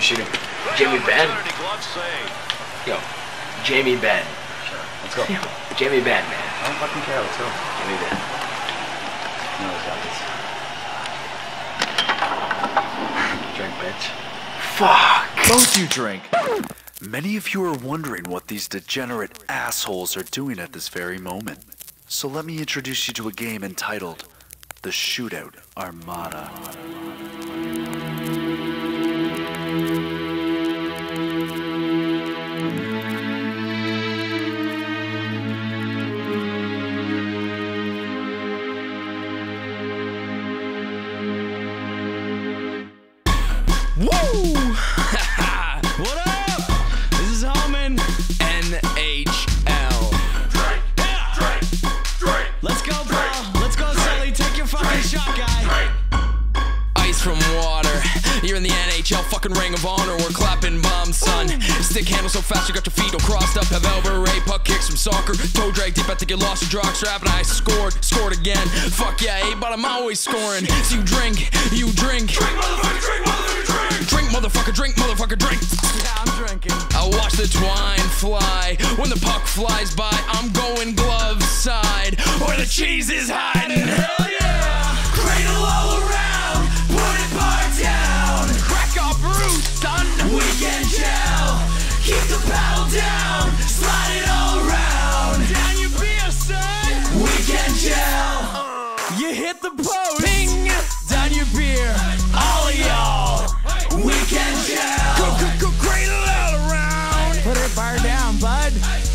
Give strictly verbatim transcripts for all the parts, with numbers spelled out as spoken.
shooting? Jamie Benn. Yo, Jamie Benn. Sure. Let's go. Jamie Benn, man. I don't fucking care. Let's go. Jamie Benn. No, it's got this. Drink, bitch. Fuck. Both you drink. Many of you are wondering what these degenerate assholes are doing at this very moment. So let me introduce you to a game entitled the Shootout Armada. Woo! What up? This is HOEMAN N H L. Drink, drink, drink. Let's go, bro. Let's go, Sully. Take your fucking shot, guy. Ice from water. You're in the N H L fucking Ring of Honor. We're clapping bombs, son. Stick handle so fast you got your feet all crossed up. Have elbow ray, puck kicks from soccer. Toe drag deep, I think you lost your jock strap. And I scored, scored again. Fuck yeah, eight, but I'm always scoring. So you drink, you drink. Drink, motherfucker, drink, motherfucker, drink. Drink, motherfucker, drink, motherfucker, drink. Yeah, I'm drinking. I watch the twine fly. When the puck flies by, I'm going glove side. Where the cheese is hiding. Hell yeah! Cradle all around, put it bar down. Crack up roots, done. Weekend Chel, keep the paddle down, slide it all around. Down your beer, son. Weekend Chel, You hit the post. Ping. Down your beer. all of y'all. Weekend Chel, Go, go, go, cradle all around. Put it bar down, bud.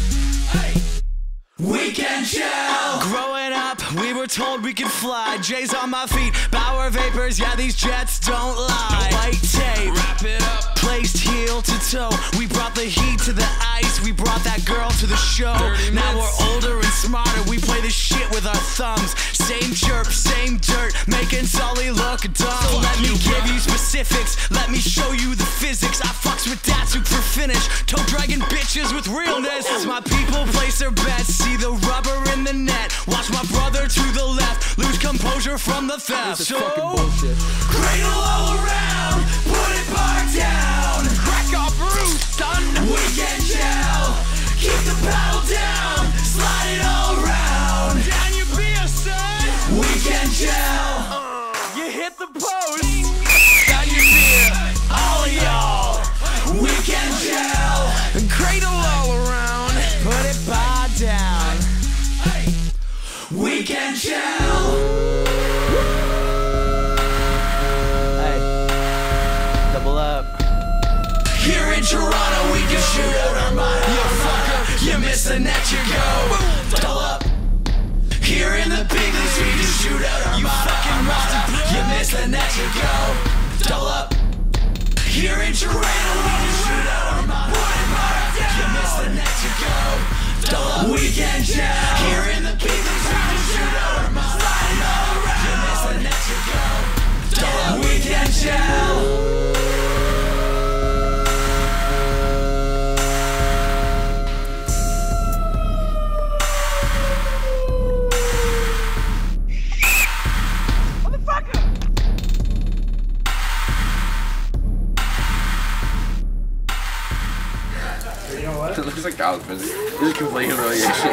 Weekend Chel. Growing up, we were told we could fly. J's on my feet, Bauer vapors, yeah, these jets don't lie. White tape, wrap it up, placed heel to toe. We brought the heat to the ice, we brought that girl to the show. Now we're older and smarter, we play this shit with our thumbs. Same chirp, same dirt, making Sully look dumb. So let me give you specifics, let me show you the physics. I fucks with Datsuk for finish, toe dragging bitches with realness. As my people place their bets, see the rubber in the net. Watch my brother to the left lose composure from the theft. This is fucking bullshit. Cradle all around, put it bar down. Crack up roots, done. Weekend Chel, keep the paddle down, slide it all around. Down your beer, son. Weekend Chel, You hit the post. Down your beer. all of y'all. Weekend Chel, And cradle all around. Put it bar down. Weekend Chel. Hey, double up. Here in Toronto, we can shoot out Armada. You fucker, you miss the net, you go. Double up. Here in the big leagues, we can shoot out Armada. You fucking Armada, you miss the net, you go. Double up. Here in Toronto, we can shoot out Armada. You miss the net, you go. Double up. Weekend Chel. Here in the big leagues, we can shoot out Armada. Slide it all around. You miss the net, you go. Double up. Weekend Chel. It looks like college physics. This is complete humiliation.